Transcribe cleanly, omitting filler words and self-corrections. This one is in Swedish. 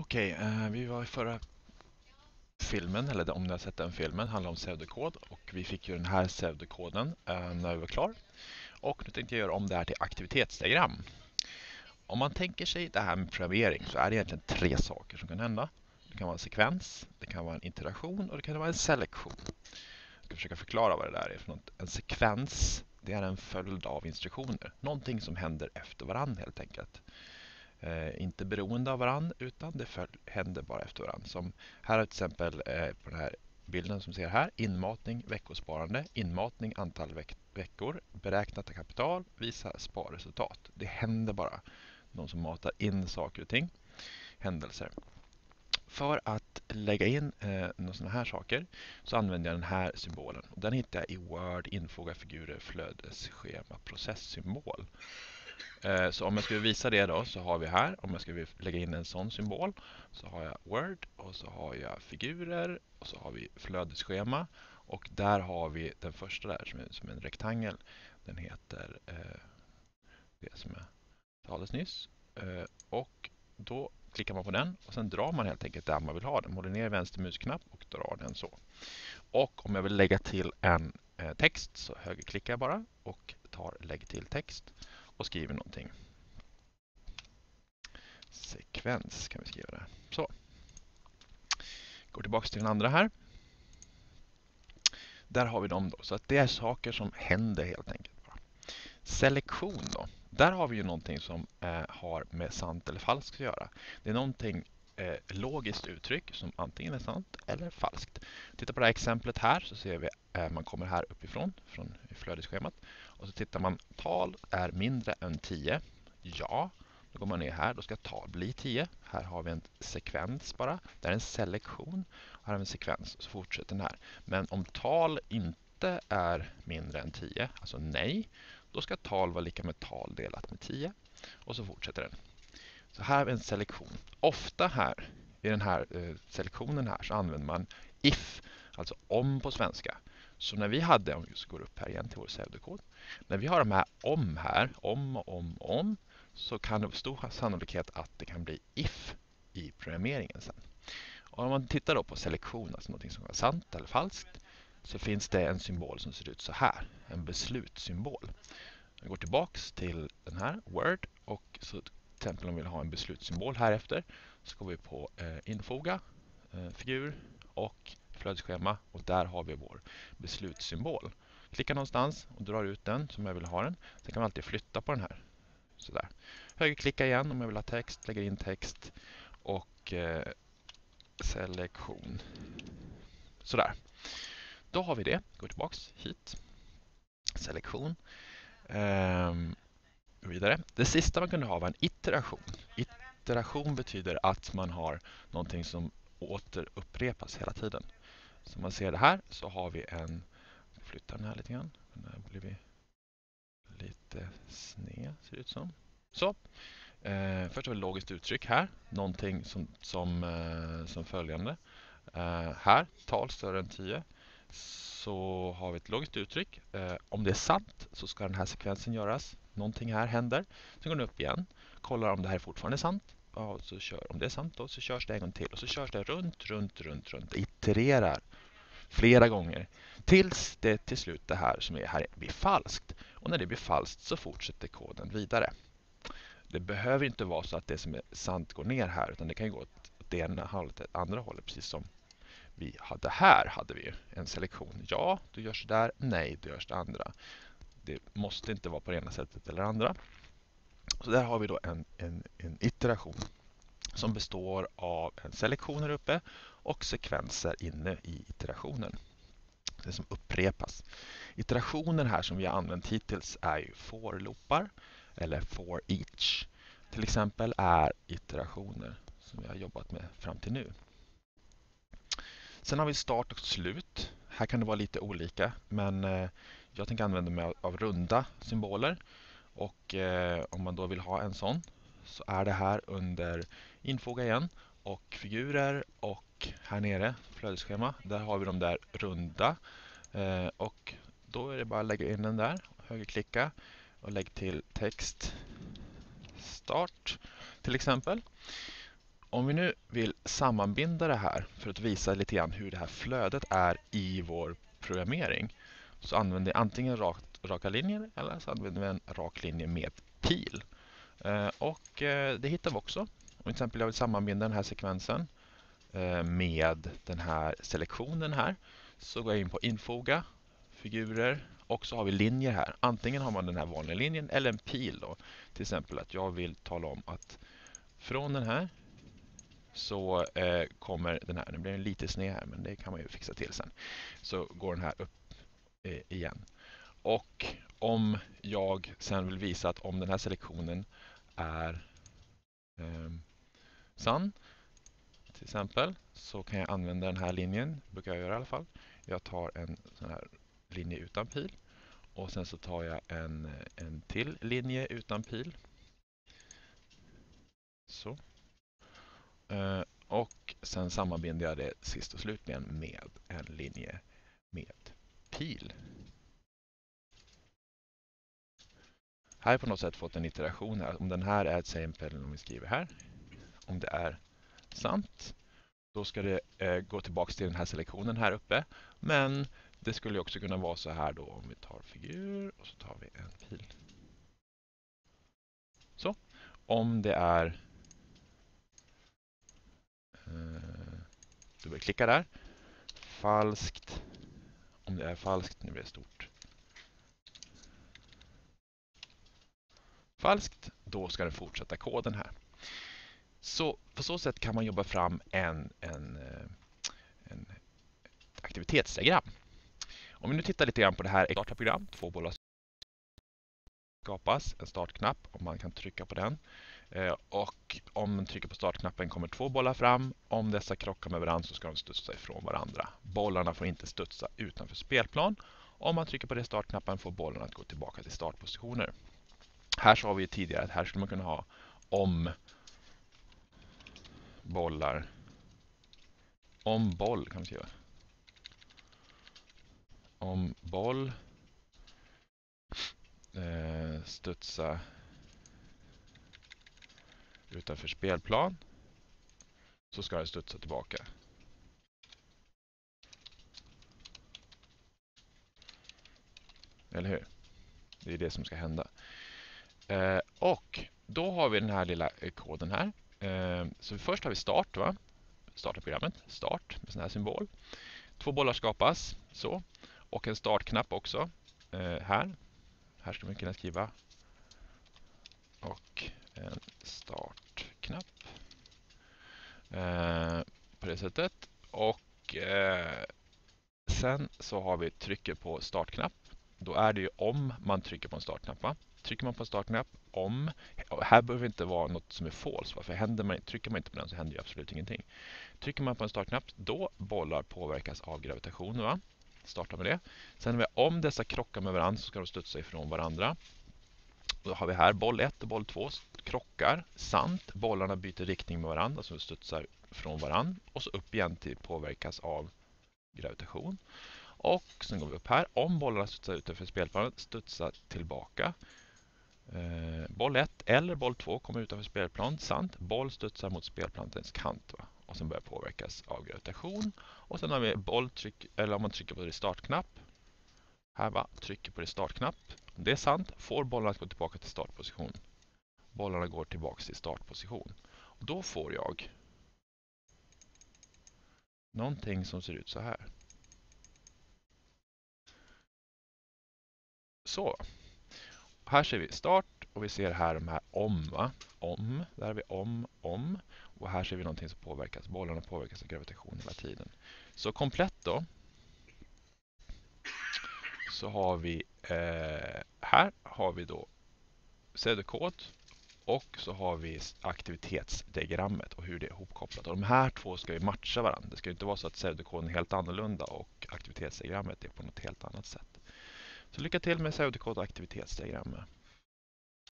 Vi var i förra filmen, eller om ni har sett den filmen, handlar om pseudokod och vi fick ju den här pseudokoden när vi var klar. Och nu tänkte jag göra om det här till aktivitetsdiagram. Om man tänker sig det här med programmering så är det egentligen tre saker som kan hända. Det kan vara en sekvens, det kan vara en iteration och det kan vara en selektion. Jag ska försöka förklara vad det där är för något. En sekvens, det är en följd av instruktioner. Någonting som händer efter varann helt enkelt. Inte beroende av varann utan det händer bara efter varann. Som här är till exempel på den här bilden som ser här. Inmatning, veckosparande, inmatning, antal veckor, beräknat kapital, visa sparresultat. Det händer bara. De som matar in saker och ting. Händelser. För att lägga in några sådana här saker så använder jag den här symbolen. Och den hittar jag i Word, infoga figurer, flödesschema, processsymbol. Så om jag skulle visa det då så har vi här, om jag ska lägga in en sån symbol så har jag Word och så har jag figurer och så har vi flödesschema och där har vi den första där som är en rektangel. Den heter det som jag talade nyss och då klickar man på den och sen drar man helt enkelt där man vill ha den. Håller ner vänster musknapp och drar den så. Och om jag vill lägga till en text så högerklickar jag bara och tar lägg till text och skriver någonting. Sekvens kan vi skriva där. Så. Går tillbaka till den andra här. Där har vi dem då. Så att det är saker som händer helt enkelt. Selektion då. Där har vi ju någonting som har med sant eller falskt att göra. Det är någonting logiskt uttryck som antingen är sant eller falskt. Titta på det här exemplet här så ser vi man kommer här uppifrån från flödesschemat och så tittar man tal är mindre än 10. Ja, då går man ner här, då ska tal bli 10. Här har vi en sekvens bara. Det är en selektion. Här har vi en sekvens och så fortsätter den här. Men om tal inte är mindre än 10, alltså nej, då ska tal vara lika med tal delat med 10. Och så fortsätter den. Så här har vi en selektion. Ofta här i den här selektionen här så använder man if, alltså om på svenska. Så när vi hade, om vi går upp här igen till vår pseudokod. När vi har de här om här, om, så kan det vara stor sannolikhet att det kan bli if i programmeringen sen. Och om man tittar då på selektion, alltså något som är sant eller falskt, så finns det en symbol som ser ut så här. En beslutssymbol. Jag går tillbaks till den här Word och så till exempel om vi vill ha en beslutssymbol här efter så går vi på infoga, figur och flödesschema och där har vi vår beslutssymbol. Klicka någonstans och drar ut den som jag vill ha den. Sen kan man alltid flytta på den här. Sådär. Högerklicka igen om jag vill ha text, lägger in text och selektion. Sådär. Då har vi det. Går tillbaks hit. Selektion. Vidare. Det sista man kunde ha var en iteration. Iteration betyder att man har någonting som återupprepas hela tiden. Så man ser det här så har vi en, flytta den här lite grann. Den här blir vi lite sned ser det ut som. Så. Först har vi logiskt uttryck här. Någonting som följande. Här, tal större än 10. Så har vi ett logiskt uttryck. Om det är sant så ska den här sekvensen göras. Någonting här händer. Sen går den upp igen. Kollar om det här är fortfarande sant. Ja, så om det är sant då så körs det en gång till. Och så körs det runt. Itererar flera gånger. Tills det till slut det här som är här blir falskt. Och när det blir falskt så fortsätter koden vidare. Det behöver inte vara så att det som är sant går ner här. Utan det kan ju gå åt det ena hållet eller andra hållet. Precis som vi hade här hade vi en selektion. Ja, då görs det där. Nej, då görs det andra. Det måste inte vara på det ena sättet eller andra. Så där har vi då en iteration som består av en selektion här uppe och sekvenser inne i iterationen. Det som upprepas. Iterationen här som vi har använt hittills är ju for-loopar eller for each. Till exempel är iterationer som vi har jobbat med fram till nu. Sen har vi start och slut. Här kan det vara lite olika, men jag tänker använda mig av runda symboler. Och om man då vill ha en sån så är det här under infoga igen och figurer och här nere flödesschema. Där har vi de där runda och då är det bara att lägga in den där, högerklicka och lägg till text start till exempel. Om vi nu vill sammanbinda det här för att visa lite grann hur det här flödet är i vår programmering, så använder vi antingen raka linjer eller så använder vi en rak linje med pil. Det hittar vi också. Om till exempel jag vill sammanbinda den här sekvensen med den här selektionen här, så går jag in på infoga, figurer, och så har vi linjer här. Antingen har man den här vanliga linjen eller en pil då. Till exempel att jag vill tala om att från den här så kommer den här, nu blir den lite sned här men det kan man ju fixa till sen, så går den här upp igen. Och om jag sen vill visa att om den här selektionen är sann till exempel, så kan jag använda den här linjen, brukar jag göra i alla fall. Jag tar en sån här linje utan pil och sen så tar jag en till linje utan pil. Så. Och sen sammanbinder jag det sist och slutligen med en linje med pil. Här har jag på något sätt fått en iteration här. Om den här är ett exempel, om vi skriver här, om det är sant, då ska det gå tillbaka till den här selektionen här uppe. Men det skulle också kunna vara så här då, om vi tar figur och så tar vi en pil. Så, om det är dubbelklicka där, falskt, om det är falskt, nu blir det stort. Falskt, då ska den fortsätta koden här. Så på så sätt kan man jobba fram en aktivitetsdiagram. Om vi nu tittar lite grann på det här starta-program, 2 bollar skapas, en startknapp om man kan trycka på den. Och om man trycker på startknappen kommer 2 bollar fram. Om dessa krockar med varandra så ska de studsa ifrån varandra. Bollarna får inte studsa utanför spelplan. Om man trycker på startknappen får bollarna att gå tillbaka till startpositioner. Här sa vi tidigare att här skulle man kunna ha om bollar. Om boll kan man skriva. Om boll studsa utanför spelplan så ska det studsa tillbaka. Eller hur? Det är det som ska hända. Och då har vi den här lilla koden här. Så först har vi start, va? Starta programmet, start med sån här symbol. 2 bollar skapas, så. Och en startknapp också. Här ska man kunna skriva. Och en startknapp. På det sättet. Och sen så har vi trycker på startknapp. Då är det ju om man trycker på en startknapp, va? Trycker man på en startknapp, om. Här behöver det inte vara något som är false. För trycker man inte på den så händer ju absolut ingenting. Trycker man på en startknapp, då bollar påverkas av gravitation, va? Starta med det. Sen har vi om dessa krockar med varandra så ska de studsa ifrån varandra. Då har vi här boll 1 och boll 2 krockar. Sant. Bollarna byter riktning med varandra så de studsar från varandra. Och så upp igen till påverkas av gravitation. Och sen går vi upp här. Om bollarna studsar utanför spelplanet, studsa tillbaka. Boll 1 eller boll 2 kommer utanför spelplan. Sant. Boll studsar mot spelplanens kant, va? Och sen börjar påverkas av gravitation. Och sen har vi bolltryck, eller om man trycker på det startknapp. Här, va? Trycker på det startknapp. Om det är sant får bollarna gå tillbaka till startposition. Bollarna går tillbaka till startposition. Och då får jag någonting som ser ut så här. Så. Här ser vi start och vi ser här de här om, va? Om, där har vi om. Och här ser vi någonting som påverkas. Bollarna påverkas av gravitation hela tiden. Så komplett då. Så har vi här har vi då pseudokod och så har vi aktivitetsdiagrammet och hur det är ihopkopplat. Och de här två ska ju matcha varandra. Det ska ju inte vara så att pseudokoden är helt annorlunda och aktivitetsdiagrammet är på något helt annat sätt. Så lycka till med pseudokod och aktivitetsdiagrammet.